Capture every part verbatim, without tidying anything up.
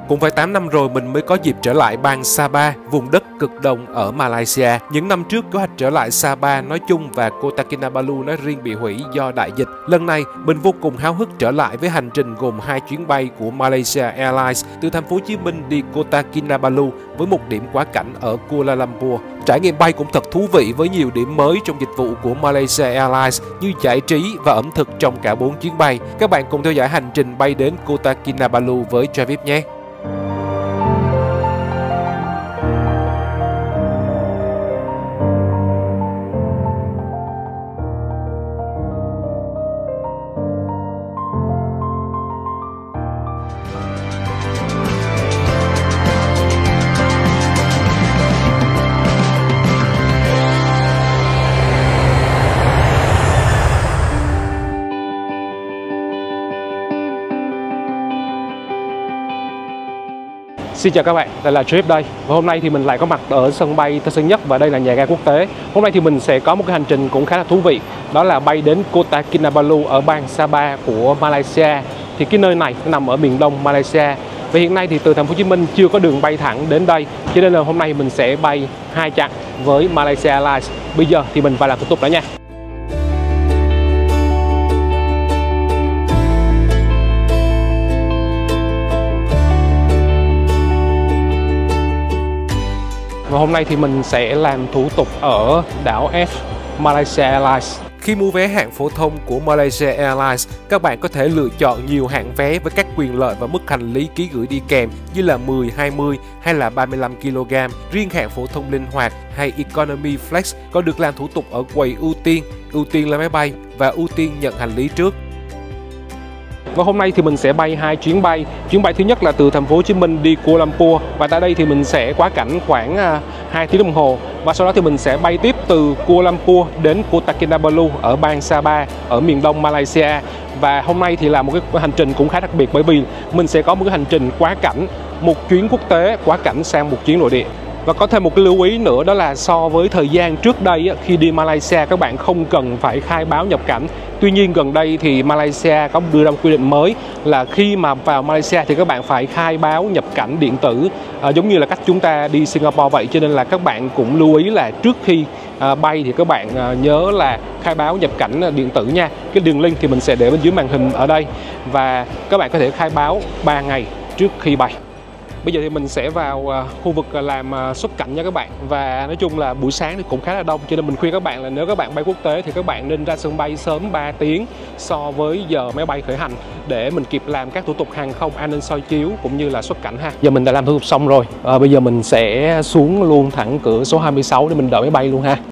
Cũng phải tám năm rồi mình mới có dịp trở lại bang Sabah, vùng đất cực đông ở Malaysia. Những năm trước, kế hoạch trở lại Sabah nói chung và Kota Kinabalu nói riêng bị hủy do đại dịch. Lần này, mình vô cùng háo hức trở lại với hành trình gồm hai chuyến bay của Malaysia Airlines từ thành phố Hồ Chí Minh đi Kota Kinabalu với một điểm quá cảnh ở Kuala Lumpur. Trải nghiệm bay cũng thật thú vị với nhiều điểm mới trong dịch vụ của Malaysia Airlines như giải trí và ẩm thực trong cả bốn chuyến bay. Các bạn cùng theo dõi hành trình bay đến Kota Kinabalu với Travis nhé! Xin chào các bạn, đây là Trip đây. Và hôm nay thì mình lại có mặt ở sân bay Tân Sơn Nhất và đây là nhà ga quốc tế. Hôm nay thì mình sẽ có một cái hành trình cũng khá là thú vị. Đó là bay đến Kota Kinabalu ở bang Sabah của Malaysia. Thì cái nơi này nó nằm ở miền đông Malaysia. Và hiện nay thì từ thành phố Hồ Chí Minh chưa có đường bay thẳng đến đây. Cho nên là hôm nay mình sẽ bay hai chặng với Malaysia Airlines. Bây giờ thì mình phải làm thủ tục đó nha. Và hôm nay thì mình sẽ làm thủ tục ở đảo F Malaysia Airlines. Khi mua vé hạng phổ thông của Malaysia Airlines, các bạn có thể lựa chọn nhiều hạng vé với các quyền lợi và mức hành lý ký gửi đi kèm như là mười, hai mươi hay là ba mươi lăm ki lô gam. Riêng hạng phổ thông linh hoạt hay Economy Flex có được làm thủ tục ở quầy ưu tiên, ưu tiên lên máy bay và ưu tiên nhận hành lý trước. Và hôm nay thì mình sẽ bay hai chuyến bay. Chuyến bay thứ nhất là từ thành phố Hồ Chí Minh đi Kuala Lumpur và tại đây thì mình sẽ quá cảnh khoảng hai tiếng đồng hồ. Và sau đó thì mình sẽ bay tiếp từ Kuala Lumpur đến Kota Kinabalu ở bang Sabah ở miền đông Malaysia. Và hôm nay thì là một cái hành trình cũng khá đặc biệt bởi vì mình sẽ có một cái hành trình quá cảnh, một chuyến quốc tế quá cảnh sang một chuyến nội địa. Và có thêm một cái lưu ý nữa đó là so với thời gian trước đây khi đi Malaysia các bạn không cần phải khai báo nhập cảnh. Tuy nhiên gần đây thì Malaysia có đưa ra một quy định mới là khi mà vào Malaysia thì các bạn phải khai báo nhập cảnh điện tử à, giống như là cách chúng ta đi Singapore vậy. Cho nên là các bạn cũng lưu ý là trước khi à, bay thì các bạn à, nhớ là khai báo nhập cảnh điện tử nha. Cái đường link thì mình sẽ để bên dưới màn hình ở đây và các bạn có thể khai báo ba ngày trước khi bay. Bây giờ thì mình sẽ vào khu vực làm xuất cảnh nha các bạn. Và nói chung là buổi sáng thì cũng khá là đông. Cho nên mình khuyên các bạn là nếu các bạn bay quốc tế thì các bạn nên ra sân bay sớm ba tiếng so với giờ máy bay khởi hành để mình kịp làm các thủ tục hàng không, an ninh soi chiếu cũng như là xuất cảnh ha. Giờ mình đã làm thủ tục xong rồi. à, Bây giờ mình sẽ xuống luôn thẳng cửa số hai mươi sáu để mình đợi máy bay luôn ha.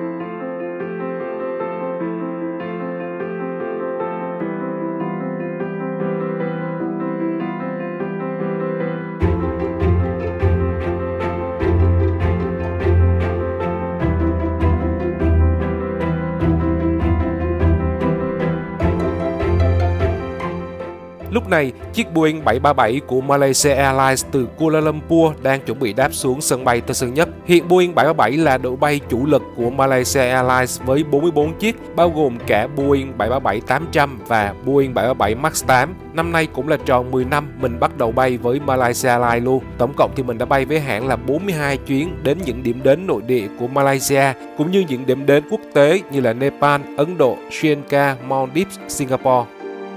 Lúc này, chiếc Boeing bảy ba bảy của Malaysia Airlines từ Kuala Lumpur đang chuẩn bị đáp xuống sân bay Tân Sơn Nhất. Hiện Boeing bảy ba bảy là đội bay chủ lực của Malaysia Airlines với bốn mươi bốn chiếc, bao gồm cả Boeing bảy ba bảy tám trăm và Boeing bảy ba bảy Max tám. Năm nay cũng là tròn mười năm mình bắt đầu bay với Malaysia Airlines luôn. Tổng cộng thì mình đã bay với hãng là bốn mươi hai chuyến đến những điểm đến nội địa của Malaysia, cũng như những điểm đến quốc tế như là Nepal, Ấn Độ, Sri Lanka, Maldives, Singapore.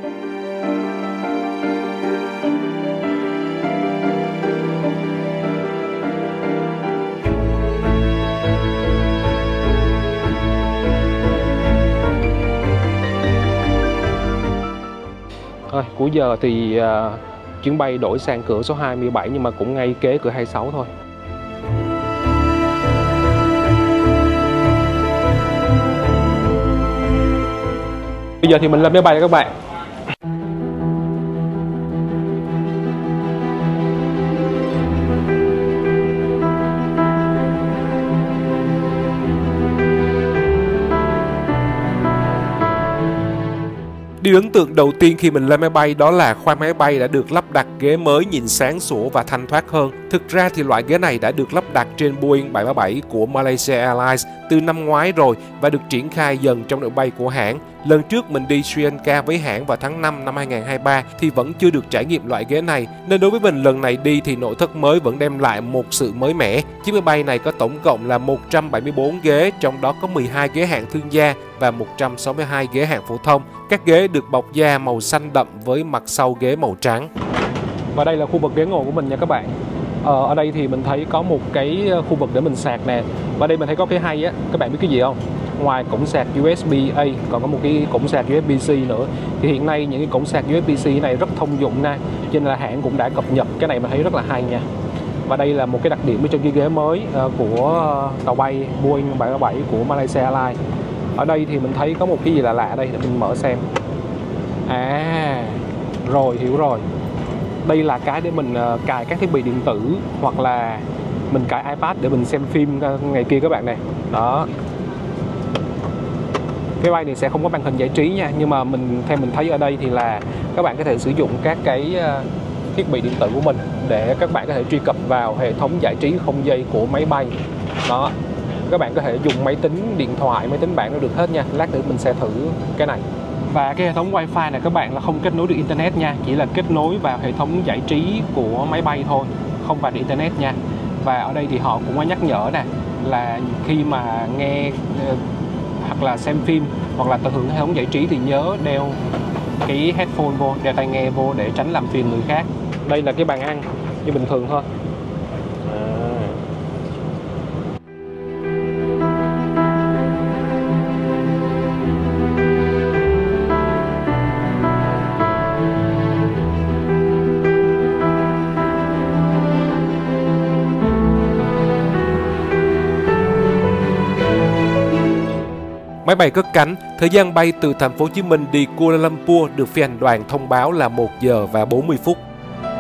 Thôi, cuối giờ thì uh, chuyến bay đổi sang cửa số hai mươi bảy nhưng mà cũng ngay kế cửa hai mươi sáu thôi. Bây giờ thì mình lên máy bay rồi các bạn. Điều ấn tượng đầu tiên khi mình lên máy bay đó là khoang máy bay đã được lắp đặt ghế mới nhìn sáng sủa và thanh thoát hơn. Thực ra thì loại ghế này đã được lắp đặt trên Boeing bảy ba bảy của Malaysia Airlines từ năm ngoái rồi và được triển khai dần trong đội bay của hãng. Lần trước mình đi Sri Lanka với hãng vào tháng năm năm hai nghìn không trăm hai mươi ba thì vẫn chưa được trải nghiệm loại ghế này, nên đối với mình lần này đi thì nội thất mới vẫn đem lại một sự mới mẻ. Chiếc máy bay này có tổng cộng là một trăm bảy mươi tư ghế, trong đó có mười hai ghế hạng thương gia và một trăm sáu mươi hai ghế hạng phổ thông. Các ghế được bọc da màu xanh đậm với mặt sau ghế màu trắng. Và đây là khu vực ghế ngồi của mình nha các bạn. Ờ, ở đây thì mình thấy có một cái khu vực để mình sạc nè. Và đây mình thấy có cái hay á, các bạn biết cái gì không? Ngoài cổng sạc u ét bê A còn có một cái cổng sạc u ét bê C nữa. Thì hiện nay những cái cổng sạc u ét bê C này rất thông dụng nè, cho nên là hãng cũng đã cập nhật cái này, mình thấy rất là hay nha. Và đây là một cái đặc điểm ở trên cái ghế mới của tàu bay Boeing bảy ba bảy của Malaysia Airlines. Ở đây thì mình thấy có một cái gì lạ lạ đây, để mình mở xem. À, rồi, hiểu rồi. Đây là cái để mình cài các thiết bị điện tử hoặc là mình cài iPad để mình xem phim ngày kia các bạn này. Đó. Cái bay này sẽ không có màn hình giải trí nha, nhưng mà mình theo mình thấy ở đây thì là các bạn có thể sử dụng các cái thiết bị điện tử của mình để các bạn có thể truy cập vào hệ thống giải trí không dây của máy bay. Đó. Các bạn có thể dùng máy tính, điện thoại, máy tính bảng nó được hết nha. Lát nữa mình sẽ thử cái này. Và cái hệ thống Wi-Fi này các bạn là không kết nối được Internet nha, chỉ là kết nối vào hệ thống giải trí của máy bay thôi, không vào được Internet nha. Và ở đây thì họ cũng có nhắc nhở nè, là khi mà nghe hoặc là xem phim hoặc là tận hưởng hệ thống giải trí thì nhớ đeo cái headphone vô, đeo tai nghe vô để tránh làm phiền người khác. Đây là cái bàn ăn như bình thường thôi. Máy bay cất cánh, thời gian bay từ thành phố Hồ Chí Minh đi Kuala Lumpur được phi hành đoàn thông báo là một giờ và bốn mươi phút.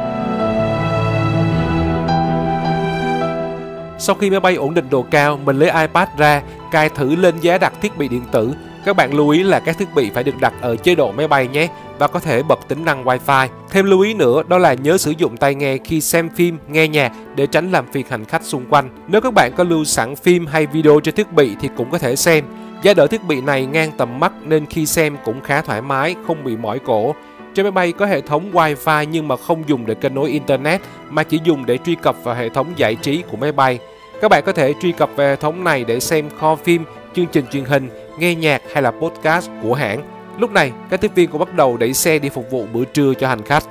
Sau khi máy bay ổn định độ cao, mình lấy iPad ra, cài thử lên giá đặt thiết bị điện tử. Các bạn lưu ý là các thiết bị phải được đặt ở chế độ máy bay nhé, và có thể bật tính năng Wi-Fi. Thêm lưu ý nữa đó là nhớ sử dụng tai nghe khi xem phim, nghe nhạc để tránh làm phiền hành khách xung quanh. Nếu các bạn có lưu sẵn phim hay video trên thiết bị thì cũng có thể xem. Giá đỡ thiết bị này ngang tầm mắt nên khi xem cũng khá thoải mái, không bị mỏi cổ. Trên máy bay có hệ thống Wi-Fi nhưng mà không dùng để kết nối Internet mà chỉ dùng để truy cập vào hệ thống giải trí của máy bay. Các bạn có thể truy cập vào hệ thống này để xem kho phim, chương trình truyền hình, nghe nhạc hay là podcast của hãng. Lúc này, các tiếp viên cũng bắt đầu đẩy xe đi phục vụ bữa trưa cho hành khách.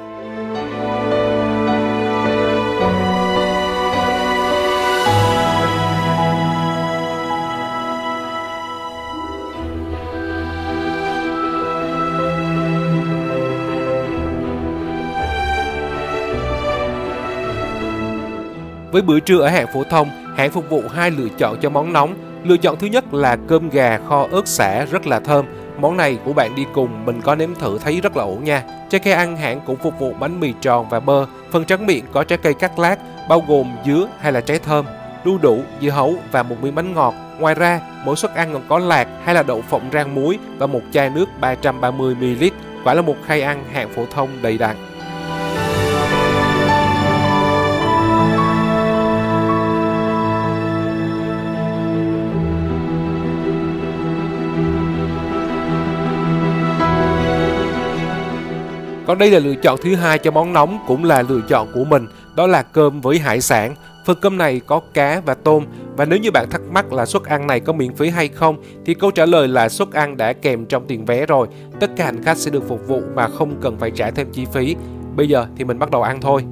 Với bữa trưa ở hạng phổ thông, hãng phục vụ hai lựa chọn cho món nóng. Lựa chọn thứ nhất là cơm gà kho ớt sả rất là thơm. Món này của bạn đi cùng mình có nếm thử thấy rất là ổn nha. Trái cây ăn hãng cũng phục vụ bánh mì tròn và bơ. Phần tráng miệng có trái cây cắt lát, bao gồm dứa hay là trái thơm, đu đủ, dưa hấu và một miếng bánh ngọt. Ngoài ra, mỗi suất ăn còn có lạc hay là đậu phộng rang muối và một chai nước ba trăm ba mươi mi li lít. Quả là một khay ăn hạng phổ thông đầy đặn. Còn đây là lựa chọn thứ hai cho món nóng, cũng là lựa chọn của mình, đó là cơm với hải sản. Phần cơm này có cá và tôm, và nếu như bạn thắc mắc là suất ăn này có miễn phí hay không thì câu trả lời là suất ăn đã kèm trong tiền vé rồi. Tất cả hành khách sẽ được phục vụ mà không cần phải trả thêm chi phí. Bây giờ thì mình bắt đầu ăn thôi.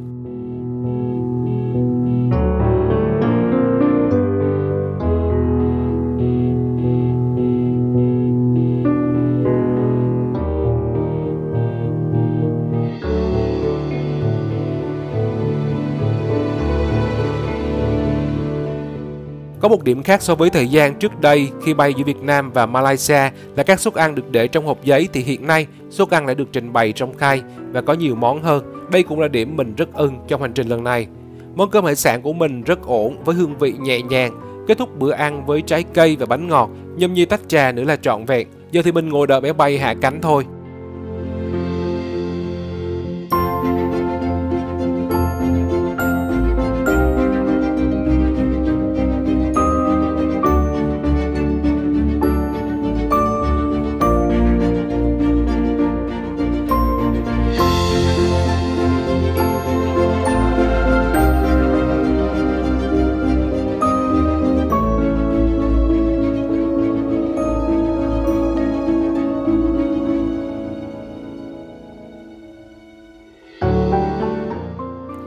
Có một điểm khác so với thời gian trước đây khi bay giữa Việt Nam và Malaysia là các suất ăn được để trong hộp giấy, thì hiện nay suất ăn đã được trình bày trong khay và có nhiều món hơn. Đây cũng là điểm mình rất ưng trong hành trình lần này. Món cơm hải sản của mình rất ổn với hương vị nhẹ nhàng. Kết thúc bữa ăn với trái cây và bánh ngọt, nhâm nhi tách trà nữa là trọn vẹn. Giờ thì mình ngồi đợi máy bay hạ cánh thôi.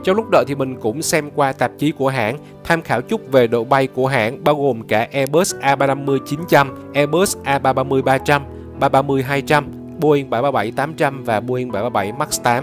Trong lúc đợi thì mình cũng xem qua tạp chí của hãng, tham khảo chút về độ bay của hãng bao gồm cả Airbus A ba năm mươi chín trăm, Airbus A ba ba mươi ba trăm, ba ba mươi hai trăm, Boeing bảy ba bảy tám trăm và Boeing bảy ba bảy Max tám.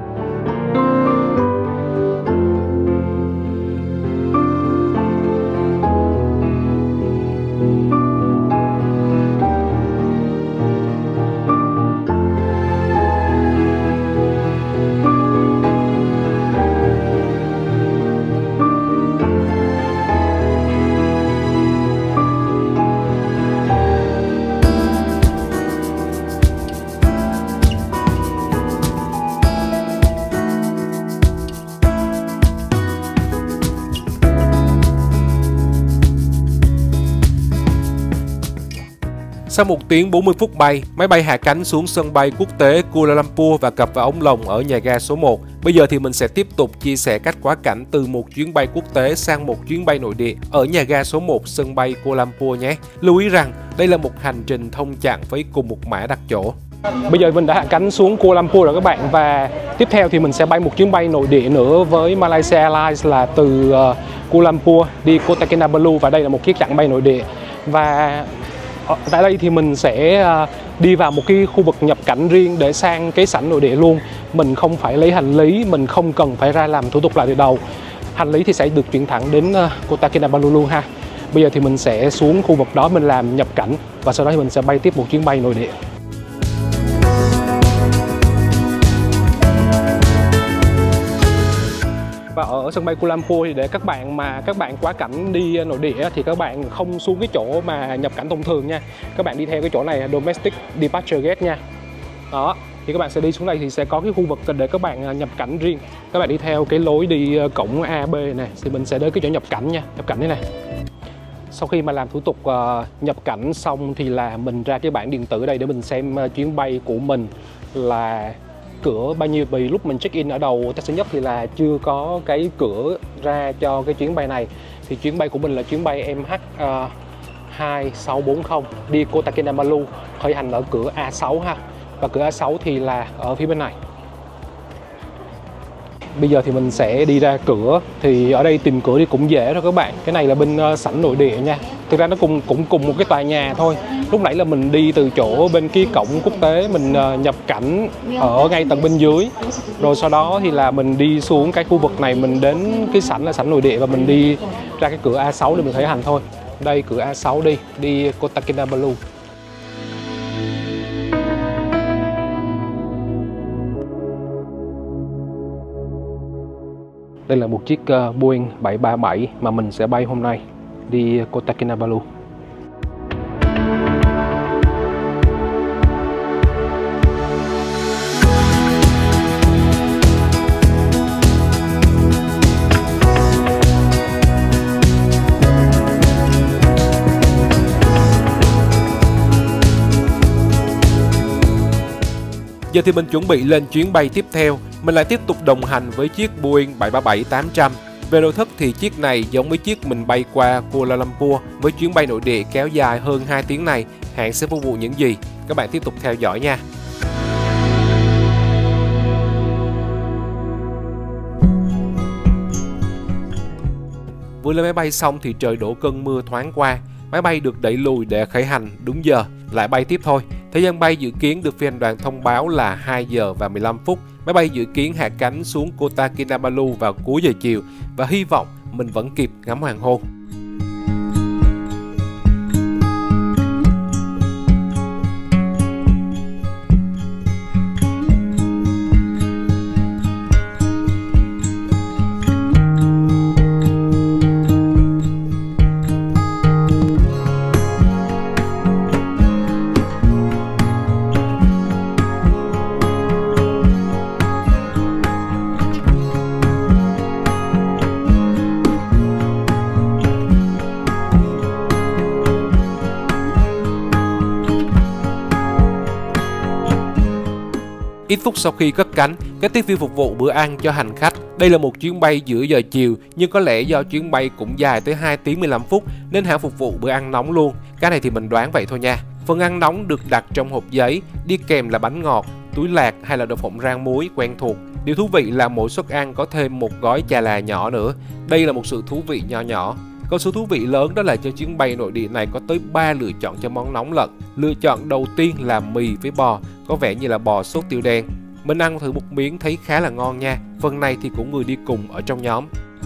Sau một tiếng bốn mươi phút bay, máy bay hạ cánh xuống sân bay quốc tế Kuala Lumpur và cập vào ống lồng ở nhà ga số một. Bây giờ thì mình sẽ tiếp tục chia sẻ cách quá cảnh từ một chuyến bay quốc tế sang một chuyến bay nội địa ở nhà ga số một sân bay Kuala Lumpur nhé. Lưu ý rằng đây là một hành trình thông chặng với cùng một mã đặt chỗ. Bây giờ mình đã hạ cánh xuống Kuala Lumpur rồi các bạn, và tiếp theo thì mình sẽ bay một chuyến bay nội địa nữa với Malaysia Airlines là từ uh, Kuala Lumpur đi Kota Kinabalu, và đây là một chiếc chặng bay nội địa. Và tại đây thì mình sẽ đi vào một cái khu vực nhập cảnh riêng để sang cái sảnh nội địa luôn. Mình không phải lấy hành lý, mình không cần phải ra làm thủ tục lại từ đầu. Hành lý thì sẽ được chuyển thẳng đến Kota Kinabalu luôn ha. Bây giờ thì mình sẽ xuống khu vực đó mình làm nhập cảnh, và sau đó thì mình sẽ bay tiếp một chuyến bay nội địa. Và ở sân bay Kuala Lumpur thì để các bạn mà các bạn quá cảnh đi nội địa thì các bạn không xuống cái chỗ mà nhập cảnh thông thường nha. Các bạn đi theo cái chỗ này là Domestic Departure Gate nha. Đó, thì các bạn sẽ đi xuống đây thì sẽ có cái khu vực để các bạn nhập cảnh riêng. Các bạn đi theo cái lối đi cổng A, B này thì mình sẽ đến cái chỗ nhập cảnh nha, nhập cảnh đây này. Sau khi mà làm thủ tục uh, nhập cảnh xong thì là mình ra cái bảng điện tử ở đây để mình xem uh, chuyến bay của mình là cửa bao nhiêu. Vì lúc mình check in ở đầu Tân Sơn Nhất thì là chưa có cái cửa ra cho cái chuyến bay này. Thì chuyến bay của mình là chuyến bay M H uh, hai sáu bốn không đi Kota Kinabalu, khởi hành ở cửa A sáu ha. Và cửa A sáu thì là ở phía bên này. Bây giờ thì mình sẽ đi ra cửa. Thì ở đây tìm cửa thì cũng dễ thôi các bạn. Cái này là bên uh, sảnh nội địa nha. Thực ra nó cùng cũng cùng một cái tòa nhà thôi. Lúc nãy là mình đi từ chỗ bên kia cổng quốc tế, mình uh, nhập cảnh ở ngay tầng bên dưới. Rồi sau đó thì là mình đi xuống cái khu vực này, mình đến cái sảnh là sảnh nội địa và mình đi ra cái cửa A sáu để mình khởi hành thôi. Đây cửa A sáu đi, đi Kota Kinabalu. Đây là một chiếc uh, Boeing bảy ba bảy mà mình sẽ bay hôm nay đi Kota Kinabalu. Giờ thì mình chuẩn bị lên chuyến bay tiếp theo. Mình lại tiếp tục đồng hành với chiếc Boeing bảy ba bảy tám trăm. Về nội thất thì chiếc này giống với chiếc mình bay qua Kuala Lumpur. Với chuyến bay nội địa kéo dài hơn hai tiếng này, hãng sẽ phục vụ những gì? Các bạn tiếp tục theo dõi nha. Vừa lên máy bay xong thì trời đổ cơn mưa thoáng qua. Máy bay được đẩy lùi để khởi hành đúng giờ, lại bay tiếp thôi. Thời gian bay dự kiến được phi hành đoàn thông báo là hai giờ và mười lăm phút. Máy bay dự kiến hạ cánh xuống Kota Kinabalu vào cuối giờ chiều và hy vọng mình vẫn kịp ngắm hoàng hôn. Ít phút sau khi cất cánh, các tiếp viên phục vụ bữa ăn cho hành khách. Đây là một chuyến bay giữa giờ chiều, nhưng có lẽ do chuyến bay cũng dài tới hai tiếng mười lăm phút nên hãng phục vụ bữa ăn nóng luôn. Cái này thì mình đoán vậy thôi nha. Phần ăn nóng được đặt trong hộp giấy, đi kèm là bánh ngọt, túi lạc hay là đậu phộng rang muối quen thuộc. Điều thú vị là mỗi suất ăn có thêm một gói chà là nhỏ nữa. Đây là một sự thú vị nho nhỏ. Còn sự thú vị lớn đó là cho chuyến bay nội địa này có tới ba lựa chọn cho món nóng lận. Lựa chọn đầu tiên là mì với bò, có vẻ như là bò sốt tiêu đen. Mình ăn thử một miếng thấy khá là ngon nha. Phần này thì của người đi cùng ở trong nhóm.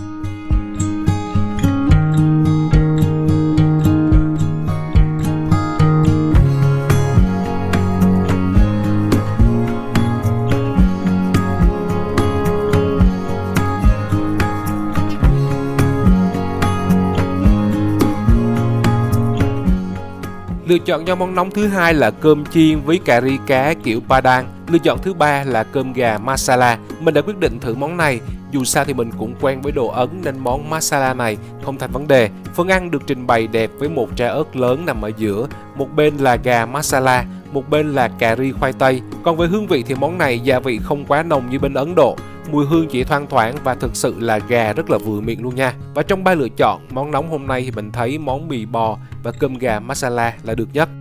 Lựa chọn cho món nóng thứ hai là cơm chiên với cà ri cá kiểu Padang. Lựa chọn thứ ba là cơm gà masala. Mình đã quyết định thử món này. Dù sao thì mình cũng quen với đồ Ấn nên món masala này không thành vấn đề. Phần ăn được trình bày đẹp với một trái ớt lớn nằm ở giữa. Một bên là gà masala, một bên là cà ri khoai tây. Còn với hương vị thì món này gia vị không quá nồng như bên Ấn Độ. Mùi hương chỉ thoang thoảng và thực sự là gà rất là vừa miệng luôn nha. Và trong ba lựa chọn, món nóng hôm nay thì mình thấy món mì bò và cơm gà masala là được nhất.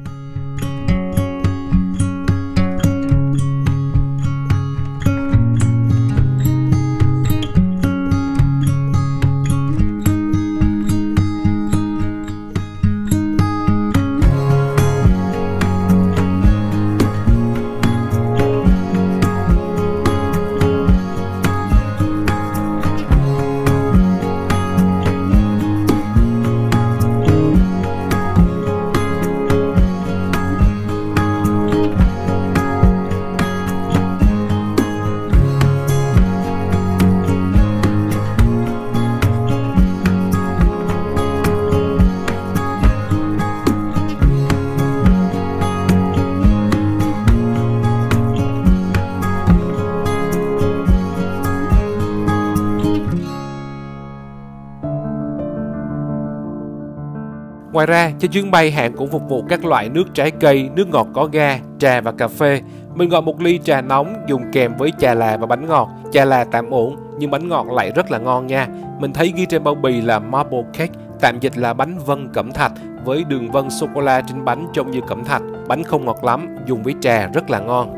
Ngoài ra, trên chuyến bay hãng cũng phục vụ các loại nước trái cây, nước ngọt có ga, trà và cà phê. Mình gọi một ly trà nóng dùng kèm với chà là và bánh ngọt. Chà là tạm ổn, nhưng bánh ngọt lại rất là ngon nha. Mình thấy ghi trên bao bì là marble cake, tạm dịch là bánh vân cẩm thạch, với đường vân sô-cô-la trên bánh trông như cẩm thạch. Bánh không ngọt lắm, dùng với trà rất là ngon.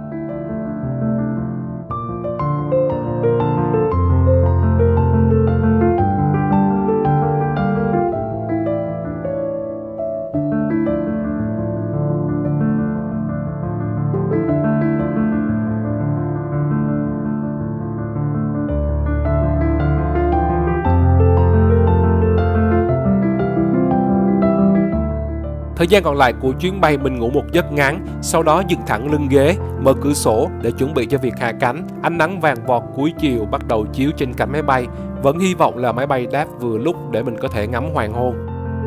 Thời gian còn lại của chuyến bay mình ngủ một giấc ngắn, sau đó dựng thẳng lưng ghế, mở cửa sổ để chuẩn bị cho việc hạ cánh. Ánh nắng vàng vọt cuối chiều bắt đầu chiếu trên cánh máy bay. Vẫn hy vọng là máy bay đáp vừa lúc để mình có thể ngắm hoàng hôn.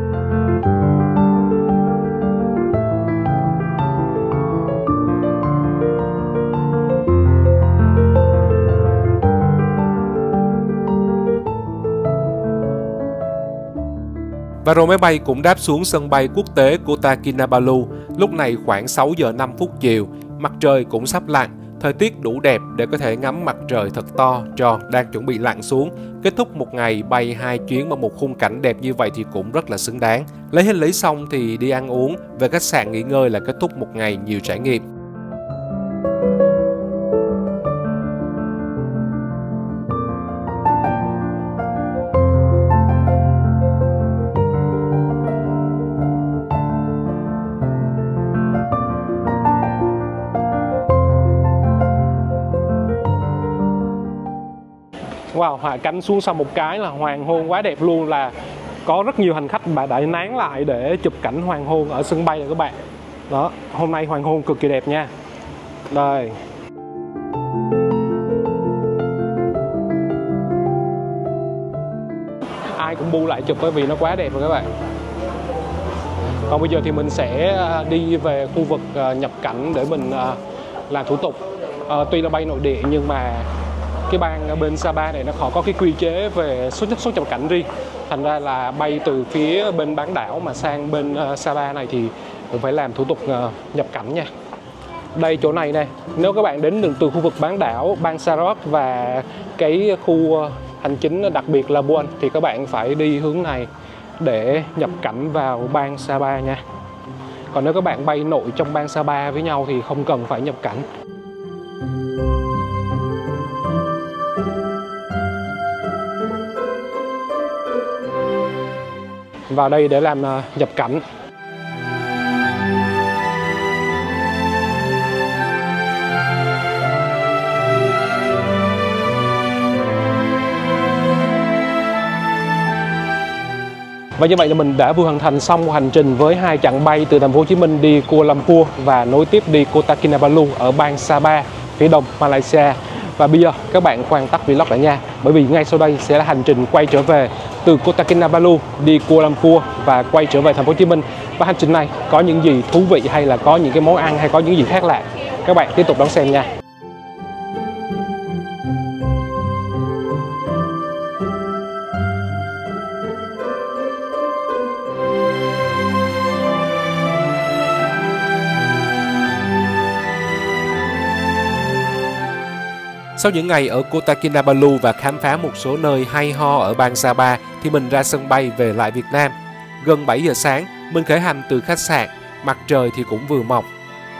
Và rồi máy bay cũng đáp xuống sân bay quốc tế Kota Kinabalu. Lúc này khoảng sáu giờ năm phút chiều, mặt trời cũng sắp lặn, thời tiết đủ đẹp để có thể ngắm mặt trời thật to, tròn đang chuẩn bị lặn xuống. Kết thúc một ngày bay hai chuyến bằng một khung cảnh đẹp như vậy thì cũng rất là xứng đáng. Lấy hành lý xong thì đi ăn uống, về khách sạn nghỉ ngơi là kết thúc một ngày nhiều trải nghiệm. Wow, hạ cánh xuống sau một cái là hoàng hôn quá đẹp luôn, là có rất nhiều hành khách đã nán lại để chụp cảnh hoàng hôn ở sân bay rồi các bạn. Đó, hôm nay hoàng hôn cực kỳ đẹp nha. Đây. Ai cũng bu lại chụp bởi vì nó quá đẹp rồi các bạn. Còn bây giờ thì mình sẽ đi về khu vực nhập cảnh để mình làm thủ tục. À, tuy là bay nội địa nhưng mà cái bang bên Sabah này nó họ có cái quy chế về xuất nhập xuất nhập cảnh riêng, thành ra là bay từ phía bên bán đảo mà sang bên uh, Sabah này thì cũng phải làm thủ tục uh, nhập cảnh nha. Đây chỗ này nè, nếu các bạn đến từ khu vực bán đảo bang Sarawak và cái khu hành chính đặc biệt là Buon thì các bạn phải đi hướng này để nhập cảnh vào bang Sabah nha. Còn nếu các bạn bay nội trong bang Sabah với nhau thì không cần phải nhập cảnh. vào đây để làm nhập cảnh. Và như vậy là mình đã vừa hoàn thành xong hành trình với hai chặng bay từ thành phố Hồ Chí Minh đi Kuala Lumpur và nối tiếp đi Kota Kinabalu ở bang Sabah, phía đông Malaysia. Và bây giờ các bạn khoan tắt vlog lại nha, bởi vì ngay sau đây sẽ là hành trình quay trở về từ Kota Kinabalu đi Kuala Lumpur và quay trở về thành phố Hồ Chí Minh. Và hành trình này có những gì thú vị hay là có những cái món ăn hay có những gì khác lạ, các bạn tiếp tục đón xem nha. Sau những ngày ở Kota Kinabalu và khám phá một số nơi hay ho ở bang Sabah thì mình ra sân bay về lại Việt Nam. Gần bảy giờ sáng, mình khởi hành từ khách sạn, mặt trời thì cũng vừa mọc.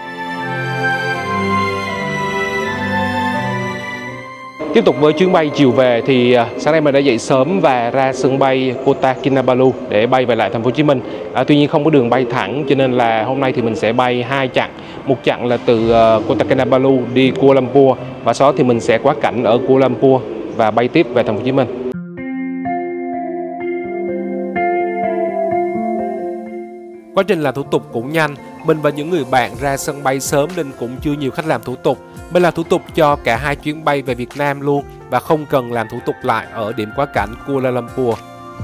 Tiếp tục với chuyến bay chiều về thì sáng nay mình đã dậy sớm và ra sân bay Kota Kinabalu để bay về lại thành phố Hồ Chí Minh. À, tuy nhiên không có đường bay thẳng cho nên là hôm nay thì mình sẽ bay hai chặng. Một chặng là từ uh, Kota Kinabalu đi Kuala Lumpur và sau đó thì mình sẽ quá cảnh ở Kuala Lumpur và bay tiếp về thành phố Hồ Chí Minh. Quá trình làm thủ tục cũng nhanh, mình và những người bạn ra sân bay sớm nên cũng chưa nhiều khách làm thủ tục. Mình làm thủ tục cho cả hai chuyến bay về Việt Nam luôn và không cần làm thủ tục lại ở điểm quá cảnh Kuala Lumpur.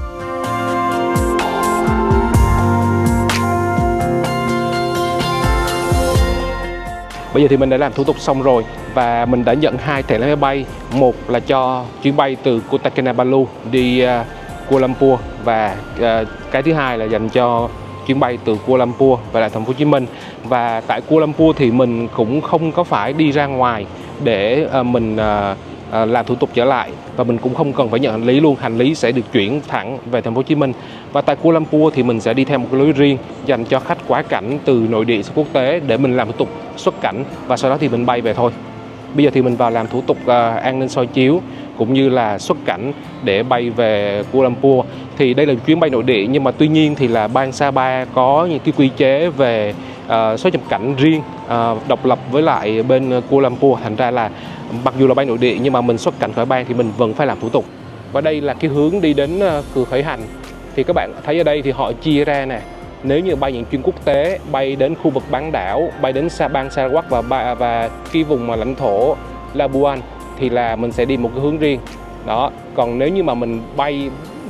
Bây giờ thì mình đã làm thủ tục xong rồi và mình đã nhận hai thẻ máy bay. Một là cho chuyến bay từ Kota Kinabalu đi uh, Kuala Lumpur và uh, cái thứ hai là dành cho chuyến bay từ Kuala Lumpur về lại thành phố Hồ Chí Minh. Và tại Kuala Lumpur thì mình cũng không có phải đi ra ngoài để uh, mình uh, uh, làm thủ tục trở lại và mình cũng không cần phải nhận hành lý luôn, hành lý sẽ được chuyển thẳng về thành phố Hồ Chí Minh. Và tại Kuala Lumpur thì mình sẽ đi theo một cái lối riêng dành cho khách quá cảnh từ nội địa sang quốc tế để mình làm thủ tục xuất cảnh và sau đó thì mình bay về thôi. Bây giờ thì mình vào làm thủ tục uh, an ninh soi chiếu cũng như là xuất cảnh để bay về Kuala Lumpur. Thì đây là chuyến bay nội địa nhưng mà tuy nhiên thì là bang Sabah có những cái quy chế về uh, xuất nhập cảnh riêng uh, độc lập với lại bên Kuala Lumpur, thành ra là mặc dù là bay nội địa nhưng mà mình xuất cảnh khỏi bang thì mình vẫn phải làm thủ tục. Và đây là cái hướng đi đến uh, cửa khởi hành. Thì các bạn thấy ở đây thì họ chia ra nè. Nếu như bay những chuyến quốc tế, bay đến khu vực bán đảo, bay đến bang Sarawak và và cái vùng mà lãnh thổ Labuan thì là mình sẽ đi một cái hướng riêng. Đó, còn nếu như mà mình bay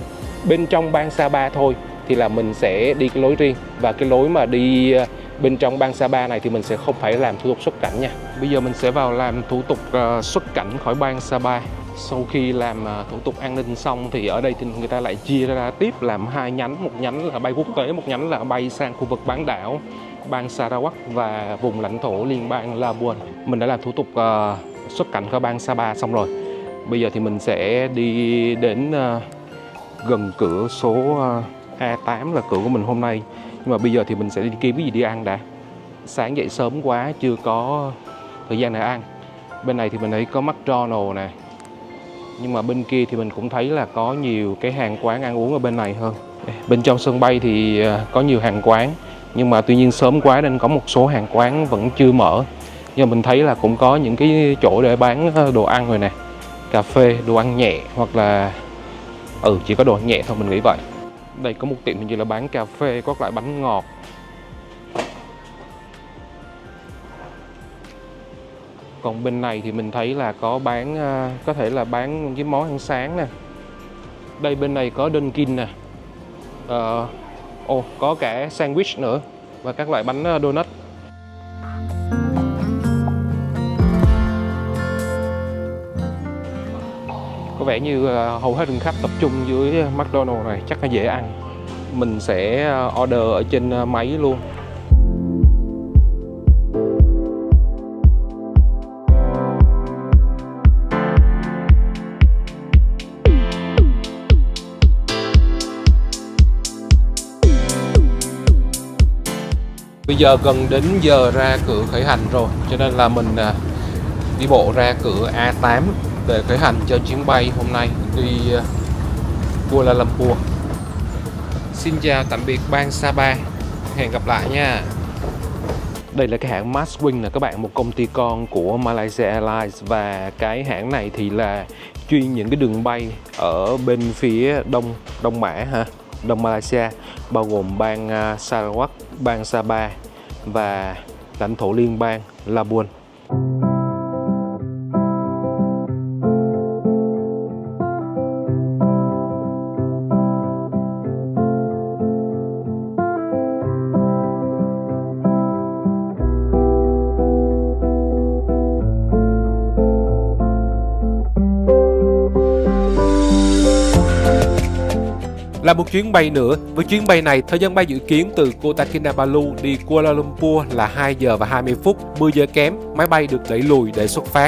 bên trong bang Sabah thôi thì là mình sẽ đi cái lối riêng, và cái lối mà đi bên trong bang Sabah này thì mình sẽ không phải làm thủ tục xuất cảnh nha. Bây giờ mình sẽ vào làm thủ tục uh, xuất cảnh khỏi bang Sabah. Sau khi làm uh, thủ tục an ninh xong thì ở đây thì người ta lại chia ra tiếp làm hai nhánh, một nhánh là bay quốc tế, một nhánh là bay sang khu vực bán đảo bang Sarawak và vùng lãnh thổ liên bang Labuan. Mình đã làm thủ tục uh, xuất cảnh khỏi bang Sabah xong rồi. Bây giờ thì mình sẽ đi đến uh, gần cửa số uh, A tám là cửa của mình hôm nay. Nhưng mà bây giờ thì mình sẽ đi kiếm cái gì đi ăn đã. Sáng dậy sớm quá chưa có thời gian để ăn. Bên này thì mình thấy có McDonald's nè. Nhưng mà bên kia thì mình cũng thấy là có nhiều cái hàng quán ăn uống ở bên này hơn. Bên trong sân bay thì có nhiều hàng quán, nhưng mà tuy nhiên sớm quá nên có một số hàng quán vẫn chưa mở. Nhưng mà mình thấy là cũng có những cái chỗ để bán đồ ăn rồi nè. Cà phê, đồ ăn nhẹ hoặc là Ừ chỉ có đồ ăn nhẹ thôi, mình nghĩ vậy. Đây có một tiệm hình như là bán cà phê, có các loại bánh ngọt. Còn bên này thì mình thấy là có bán, có thể là bán cái món ăn sáng nè. Đây bên này có Dunkin nè. Ờ, ồ, có cả sandwich nữa và các loại bánh donut. Có vẻ như hầu hết khách tập trung dưới McDonald's này, chắc là dễ ăn. Mình sẽ order ở trên máy luôn. Bây giờ gần đến giờ ra cửa khởi hành rồi, cho nên là mình đi bộ ra cửa A tám để khởi hành cho chuyến bay hôm nay đi Kuala Lumpur. Xin chào tạm biệt bang Sabah. Hẹn gặp lại nha. Đây là cái hãng MassWing là các bạn, một công ty con của Malaysia Airlines, và cái hãng này thì là chuyên những cái đường bay ở bên phía đông Đông Mã ha, Đông Malaysia, bao gồm bang Sarawak, bang Sabah và lãnh thổ liên bang Labuan. Là một chuyến bay nữa. Với chuyến bay này, thời gian bay dự kiến từ Kota Kinabalu đi Kuala Lumpur là hai giờ và hai mươi phút. mười giờ kém, máy bay được đẩy lùi để xuất phát.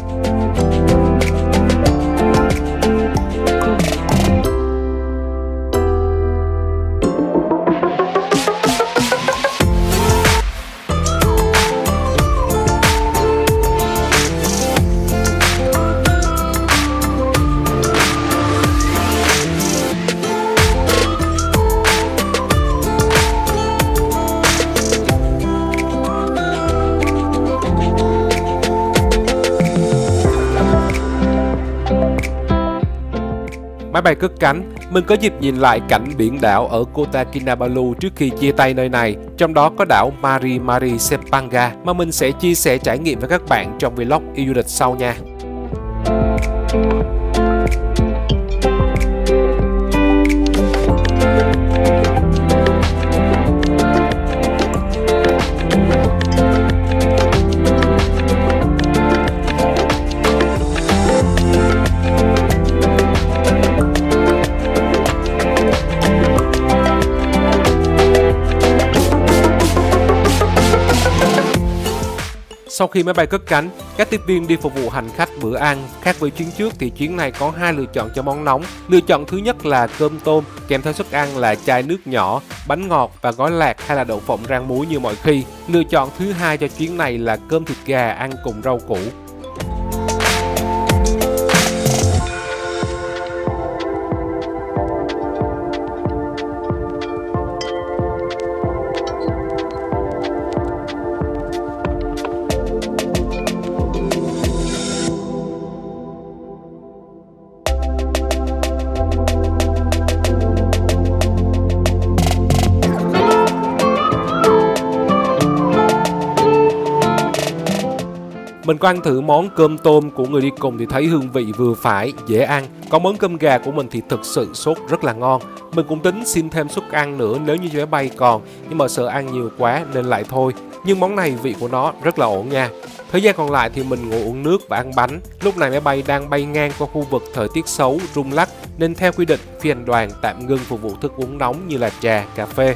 Máy bay cất cánh, mình có dịp nhìn lại cảnh biển đảo ở Kota Kinabalu trước khi chia tay nơi này, trong đó có đảo Mari Mari Sepanga mà mình sẽ chia sẻ trải nghiệm với các bạn trong vlog yêu du lịch sau nha. Sau khi máy bay cất cánh, các tiếp viên đi phục vụ hành khách bữa ăn. Khác với chuyến trước thì chuyến này có hai lựa chọn cho món nóng. Lựa chọn thứ nhất là cơm tôm, kèm theo suất ăn là chai nước nhỏ, bánh ngọt và gói lạc hay là đậu phộng rang muối như mọi khi. Lựa chọn thứ hai cho chuyến này là cơm thịt gà ăn cùng rau củ. Mình có ăn thử món cơm tôm của người đi cùng thì thấy hương vị vừa phải, dễ ăn. Còn món cơm gà của mình thì thực sự sốt rất là ngon. Mình cũng tính xin thêm suất ăn nữa nếu như vé bay còn, nhưng mà sợ ăn nhiều quá nên lại thôi. Nhưng món này vị của nó rất là ổn nha. Thời gian còn lại thì mình ngồi uống nước và ăn bánh. Lúc này máy bay đang bay ngang qua khu vực thời tiết xấu, rung lắc, nên theo quy định phi hành đoàn tạm ngưng phục vụ thức uống nóng như là trà, cà phê.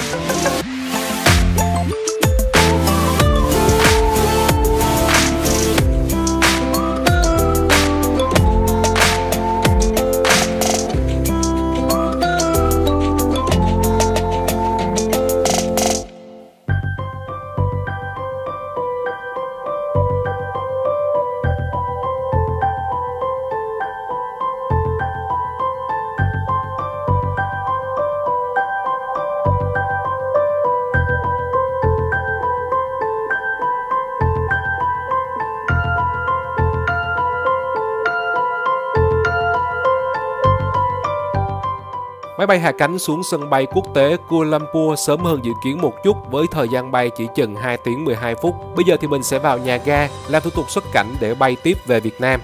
Máy bay hạ cánh xuống sân bay quốc tế Kuala Lumpur sớm hơn dự kiến một chút với thời gian bay chỉ chừng hai tiếng mười hai phút. Bây giờ thì mình sẽ vào nhà ga làm thủ tục xuất cảnh để bay tiếp về Việt Nam.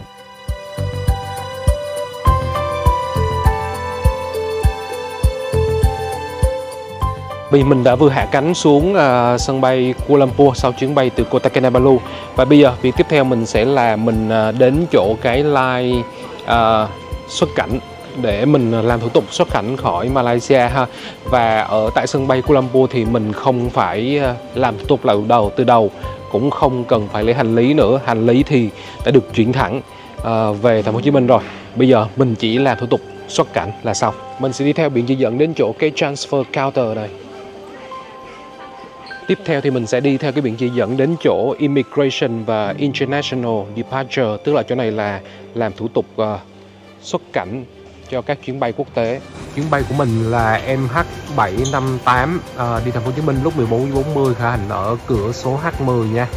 Vì mình đã vừa hạ cánh xuống uh, sân bay Kuala Lumpur sau chuyến bay từ Kota Kinabalu, và bây giờ việc tiếp theo mình sẽ là mình uh, đến chỗ cái line uh, xuất cảnh để mình làm thủ tục xuất cảnh khỏi Malaysia ha. Và ở tại sân bay Kuala Lumpur thì mình không phải làm thủ tục lại đầu từ đầu, cũng không cần phải lấy hành lý nữa. Hành lý thì đã được chuyển thẳng uh, về thành phố Hồ Chí Minh rồi. Bây giờ mình chỉ làm thủ tục xuất cảnh là xong. Mình sẽ đi theo biển chỉ dẫn đến chỗ cái transfer counter này. Tiếp theo thì mình sẽ đi theo cái biển chỉ dẫn đến chỗ Immigration và International Departure, tức là chỗ này là làm thủ tục uh, xuất cảnh cho các chuyến bay quốc tế. Chuyến bay của mình là M H bảy năm tám à, đi thành phố Hồ Chí Minh lúc mười bốn giờ bốn mươi, khởi hành ở cửa số H mười nha.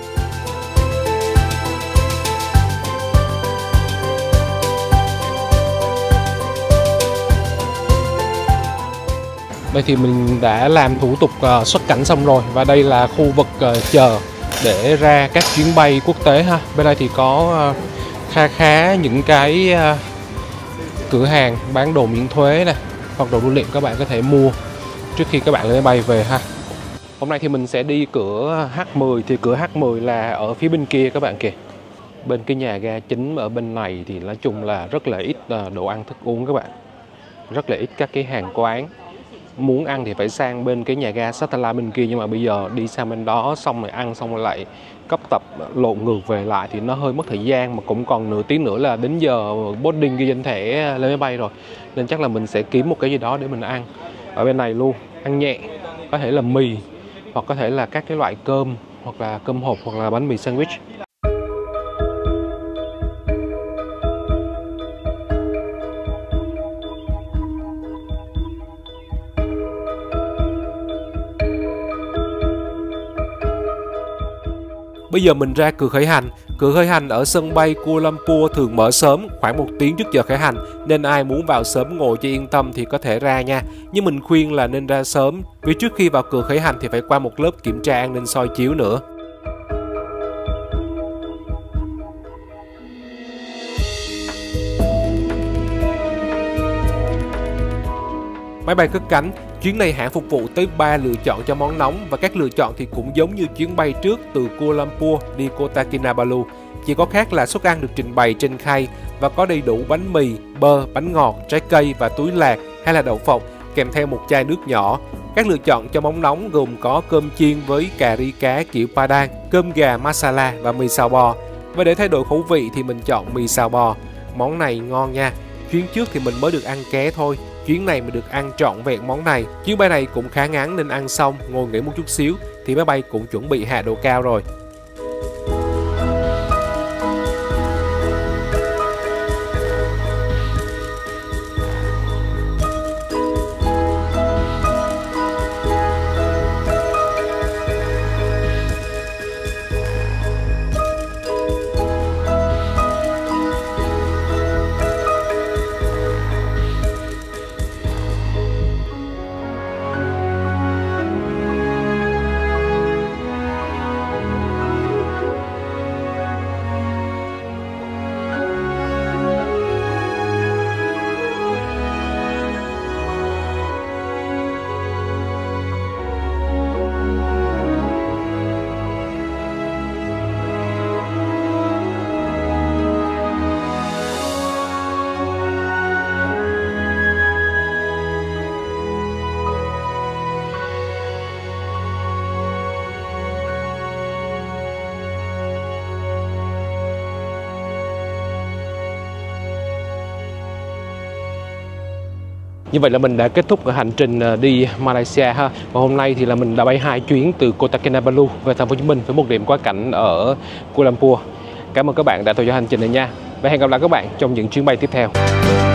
Đây thì mình đã làm thủ tục uh, xuất cảnh xong rồi, và đây là khu vực uh, chờ để ra các chuyến bay quốc tế ha. Bên đây thì có uh, kha khá những cái uh, cửa hàng bán đồ miễn thuế nè, hoặc đồ lưu niệm các bạn có thể mua trước khi các bạn lên máy bay về ha. Hôm nay thì mình sẽ đi cửa H mười, thì cửa H mười là ở phía bên kia các bạn kìa. Bên cái nhà ga chính ở bên này thì nói chung là rất là ít uh, đồ ăn thức uống các bạn. Rất là ít các cái hàng quán. Muốn ăn thì phải sang bên cái nhà ga Satellite bên kia, nhưng mà bây giờ đi sang bên đó xong rồi ăn xong rồi lại cấp tập lộn ngược về lại thì nó hơi mất thời gian, mà cũng còn nửa tiếng nữa là đến giờ boarding ghi danh thẻ lên máy bay rồi, nên chắc là mình sẽ kiếm một cái gì đó để mình ăn ở bên này luôn, ăn nhẹ, có thể là mì hoặc có thể là các cái loại cơm hoặc là cơm hộp hoặc là bánh mì sandwich. Bây giờ mình ra cửa khởi hành. Cửa khởi hành ở sân bay Kuala Lumpur thường mở sớm, khoảng một tiếng trước giờ khởi hành, nên ai muốn vào sớm ngồi cho yên tâm thì có thể ra nha. Nhưng mình khuyên là nên ra sớm, vì trước khi vào cửa khởi hành thì phải qua một lớp kiểm tra an ninh soi chiếu nữa. Máy bay cất cánh. Chuyến này hãng phục vụ tới ba lựa chọn cho món nóng, và các lựa chọn thì cũng giống như chuyến bay trước từ Kuala Lumpur đi Kota Kinabalu. Chỉ có khác là suất ăn được trình bày trên khay và có đầy đủ bánh mì, bơ, bánh ngọt, trái cây và túi lạc hay là đậu phộng, kèm theo một chai nước nhỏ. Các lựa chọn cho món nóng gồm có cơm chiên với cà ri cá kiểu Padang, cơm gà masala và mì xào bò. Và để thay đổi khẩu vị thì mình chọn mì xào bò. Món này ngon nha. Chuyến trước thì mình mới được ăn ké thôi. Chuyến này mình được ăn trọn vẹn món này. Chuyến bay này cũng khá ngắn nên ăn xong ngồi nghỉ một chút xíu thì máy bay cũng chuẩn bị hạ độ cao rồi. Như vậy là mình đã kết thúc hành trình đi Malaysia ha. Và hôm nay thì là mình đã bay hai chuyến từ Kota Kinabalu về thành phố Hồ Chí Minh với một điểm quá cảnh ở Kuala Lumpur. Cảm ơn các bạn đã theo dõi hành trình này nha. Và hẹn gặp lại các bạn trong những chuyến bay tiếp theo.